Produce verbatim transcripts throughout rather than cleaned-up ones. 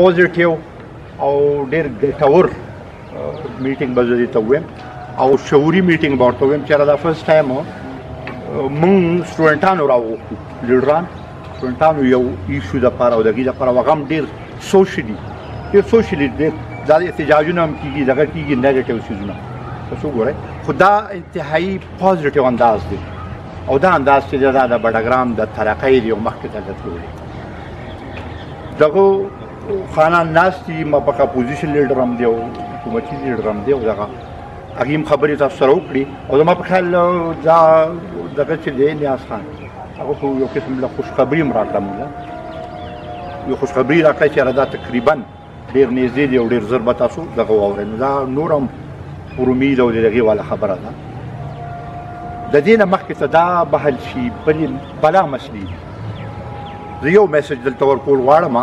پوزیټیو او ډېر ګټور میټینګ به زه دې ته ووایم او شعوري میټینګ به ورته ووایم چې دا فرسټ ټایم موږ سټوډنټانو راوغوښتو لیډران سټوډنټانو یو ایشو دپاره او د هغې دپاره هغه هم ډېر سوشلي ډېر سوشلي ډېر دا احتجاجونه هم کېږي دغه کېږي نیګیټیو څیزونه تاسو وګورئ خو دا انتهایي پوزیټیو انداز دی او دا انداز چې دا د بډګرام د ترقۍ دی او مخکې ته د تلو دی دغه خانان ناست دي مابق اپوزیشن لیډر هم دی او حکومتي لیډر هم دی او دغه هغې هم خبرې تاسو سره وکړي او زما په خیال دا دغه چې دی نیاز خان هغه خو یو قسم له خوشخبري هم راکړه موږ یو خوشخبري راکړه چې دا تقریبا ډېر نږدې دی او ډېر ژر به تاسو دغه واورئ نو دا نور هم پر امید او د هغې والا خبره ده د دې نه مخکې ته دا به حل شي بلې بلا مسلې دي زه یو میسج دلته ورکول غواړم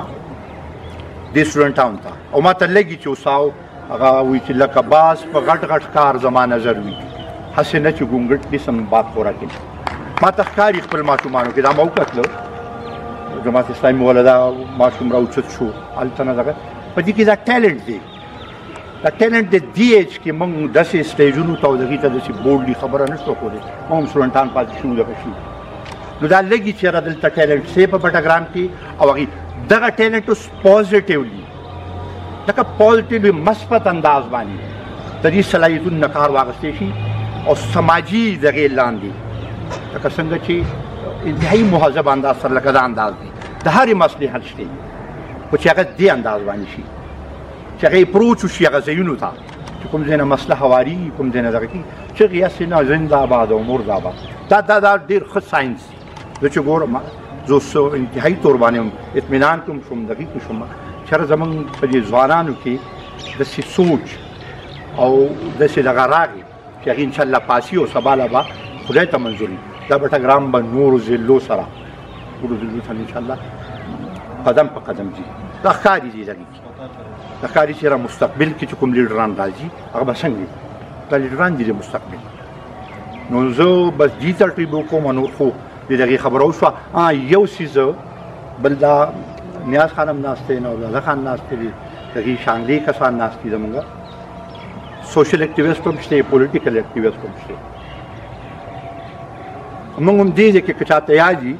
دې سټوډنټانو ته او ما ته لګي چې اوساو هغه وایي چې لکه باز په غټ غټ کار زما نظر وي هسې نه چې ګونګټ قسم باد پوره کړي ما ته ښکاري خپل ماشومانو کې دا ما وکتله جماعت اسلامي والا دا ماشوم راوچت شو هلته نه دغه په دې کې دا ټیلنټ دی دا ټیلنټ د دې ایج کې موږ داسې سټیجونو ته او دغې ته داسې بولډلي خبره نه شو کولی موږ هم سټوډنټان پاتې شو دغه شي نو دا لګي چې یاره دلته ټیلنټ سي په بټګرام کې او هغې دغه ټیلنټ اوس پوزیټیولی لکه پوزیټیولی مثبت انداز باندې د دې صلاحیتونو نه کار واخیستی شي او سماجي دغې لاندې لکه څنګه چې انتهایي مهذب انداز سره لکه دا انداز دی د هرې مسلې حل شته خو چې هغه دې انداز باندې شي چې هغه اپروچ وشي هغه ځایونو ته چې کوم ځای نه مسله هواري کوم ځای نه دغه کېږي چغې هسې نه زنده آباد او مرد آباد دا دا دا ډېر ښه ساینس زه چې ګورم زه اوس انتهایي طور باندې اطمینان کوم شوم دغې کې شوم چېرې زموږ په دې ځوانانو کې داسې سوچ او داسې دغه راغی چې هغې انشاءالله پاسي او سبا له به خدای ته منظور وي دا بټګرام به نورو ضلعو سره نورو ضلعو سره انشاءالله قدم په قدم ځي دا ښکاري دي دغې کې د ښکاري چې مستقبل کې چې کوم لیډران راځي هغه به څنګه وي دا لیډران دي د مستقبل نو زه بس دې ترتیب وکړم نور خو د دغې خبره وشوه یو څیز بل دا نیاز خان هم ناست دی نوزاده خان ناست دی دغې شانګلې کسان ناست دي زموږ سوشل اکټیویسټ هم شته پولیټیکل اکټیویسټ هم شته موږ هم دې ځای کې که چاته یاد وي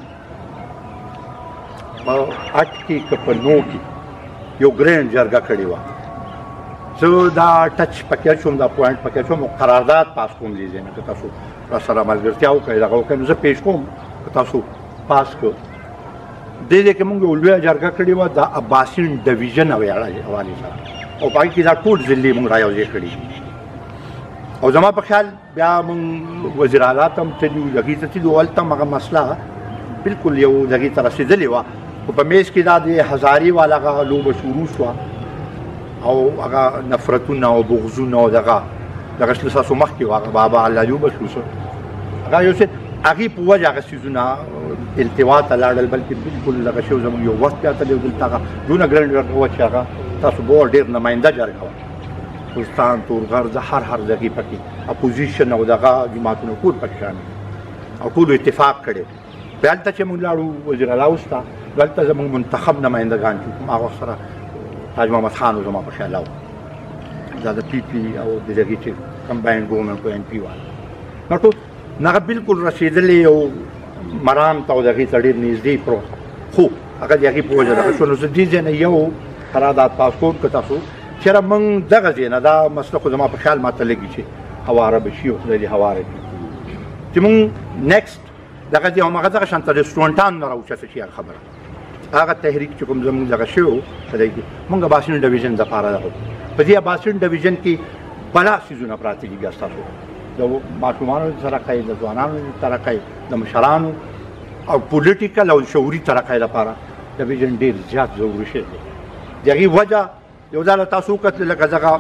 په اټ کې که په نو کې یو ګرینډ جرګه کړې وه زه دا ټچ پکې شوم دا پوینټ پکې شوم قرارداد پاس کوم دې ځای نه که تاسو راسره ملګرتیا وکړئ دغه وکړئ نو زه پیش کوم که تاسو پاس کړو دې ځای کې موږ یو لویه جرګه کړې وه د اباسین ډویژن حوالې سره او په هغې کې دا ټول ضلعې موږ را یوځای کړي او زما په خیال بیا موږ وزیر اعلی ته هم تللي وو هغې ته تللي وو هلته هم هغه مسله بلکل یو هغې ته رسېدلې وه خو په میز کې دا د هزارې والا هغه لوبه شروع شوه او هغه نفرتونه او بغضونه او دغه دغه شل ستاسو مخکې وه هغه بابا الله لوبه شو هغه یو څه هغې په وجه هغه څیزونه التوا ته لاړل بلکې بلکل دغه شی زموږ یو وخت بیا تللی و دلته هغه دونه ګرنډ جرګه وه چې هغه تاسو به ډېر نماینده جرګه وه کوهستان تورغر د هر هر دغې پکې اپوزیشن او دغه جماعتونه ټول پکې شامل او ټولو اتفاق کړی بیا هلته چې موږ لاړو وزیر اعلی اوس ته دلته زموږ منتخب نمایندګان چې کوم هغه سره تاج محمد خان و زما په خیال او دا د پی پي او د دغې چې کمباینډ ګورنمنټ او ایم پي والا نو ټول هغه بلکل رسېدلې او مرام ته او دغې ته ډېر نږدې پروت خو هغه د هغې په وجه دغه شو نو زه دې ځای نه یو قرارداد پاس کوم که تاسو چېرې موږ دغه ځای نه دا مسله خو زما په خیال ماته لګي چې هواره به شي او خدای دې هواره کړي چې موږ نیکسټ دغه ځای هماغه دغه شانته د سټوډنټانو نه راوچته شي هغه خبره هغه تحریک چې کوم زموږ دغه شوی و په دې کې موږ اباسین ډویژن دپاره دغه په دې اباسین ډویژن کې بلا څیزونه پراته دي بیا ستاسو د ماشومانو ترقۍ د ځوانانو ترقۍ د مشرانو او پولیټیکل او شعوري ترقۍ لپاره ډویژن ډېر زیات ضروري شی دی د هغې وجه یو ځله تاسو وکتل لکه دغه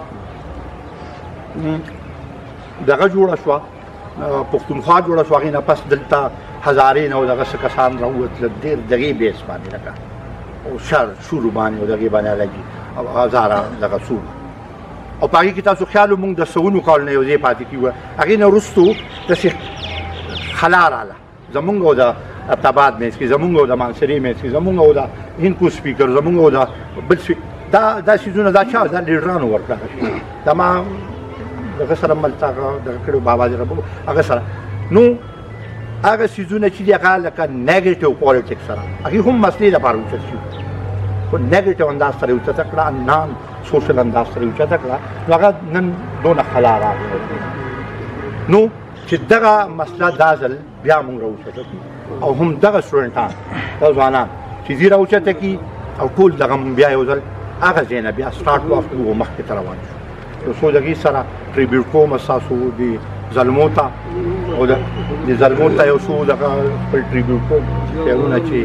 دغه جوړه شوه پښتونخوا جوړه شوه هغې نه پس دلته هزارې نه او دغه څه کسان راووتله ډېر دغې بیس باندې لکه او شر شورو باندې او دغې باندې لګي او هزاره دغه سور او په هغې کې تاسو خیال موږ د سوونو کالو نه یو ځای پاتې کېږو هغې نه وروستو داسې خلا راله زمونږ او د ابتاباد منځ کې زمونږ او د مانسرې منځ کې زمونږ او د هندکو سپیکر زمونږ او د بل دا دا سیزونه دا چا دا لیډرانو ورکړه دا ما دغه سره ملته دغه کړو بابا جی ربو هغه سره نو هغه سیزونه چې دی هغه لکه نیګیټیو پالیټکس سره هغه هم مسلې لپاره اوچت شي خو نیګیټیو انداز سره اوچت کړه نان سوشل انداز سره اوچت کړه نو هغه نن دونه خلا راغله نو چې دغه مسله دا ځل بیا موږ راوچته او هم دغه سټوډنټان دا ځوانان چې دې راوچته کي او ټول دغه بیا یو ځل هغه ځای نه بیا سټارټ وکړو مخکې ته روان شو څو دقیقې سره ټریبیوټ کوم ستاسو د ظلمو ته او د ظلمو ته یو څو دغه خپل ټریبیوټ کوم شعرونه چې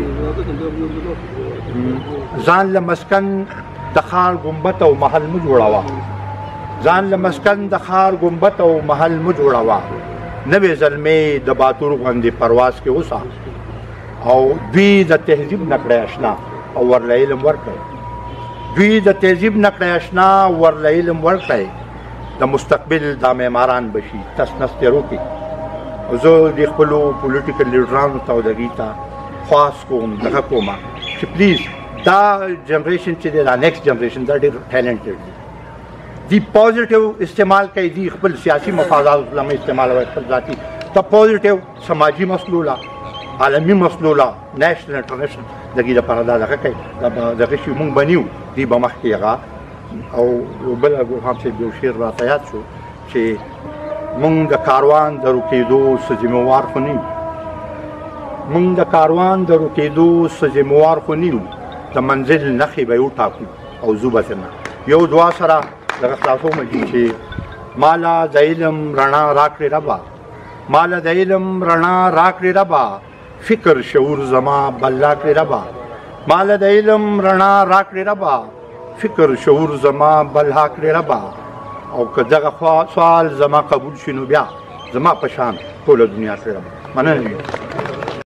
ځان له مسکن د ښار ګمبد او محل مه جوړوه ځان له مسکن د ښار ګمبد او محل مه جوړوه نوې زلمې د باتور غوندې پرواز کې اوسه او دوی د تهذیب نه کړی اشنا او ورله علم ورکړی دوی د تهذیب نه کړی اشنا ورله علم ورکړی د مستقبل دا معماران بشي تس نس تیرو کې زه د خپلو پولیټیکل لیډرانو ته او دغې ته خواست کوم دغه کومه چې پلیز دا جنریشن چې دی دا نیکسټ جنریشن دا ډېر ټیلنټډ دی دی پازیټیو استعمال کوي دی خپل سیاسي مفادات لمه استعمالوي خپل ذاتي دا پازیټیو سماجي مسلو لا عالمي مسلو لا نېشنل انټرنیشنل دغې لپاره دا دغه کوي دغه شي مونږ بنیو دی به مخکې هغه او یو بل هم چې یو شعر راته یاد شو چې مونږ د کاروان د روکېدو څه ذمهوار خو نه یو مونږ د کاروان د روکېدو څه ذمهوار خو نه یو د منزل نښې به یې وټاکو او ځو به څنګه یو دعا سره دغه خلاصوم چې مالا د علم رڼا راکړې ربا مالا د علم رڼا راکړې ربا فکر شعور زما بل راکړې ربا مالا د علم رڼا راکړې ربا فکر شعور زما بل راکړې ربا او که دغه سوال زما قبول شي نو بیا زما په شان ټوله دنیا کړې ربا مننه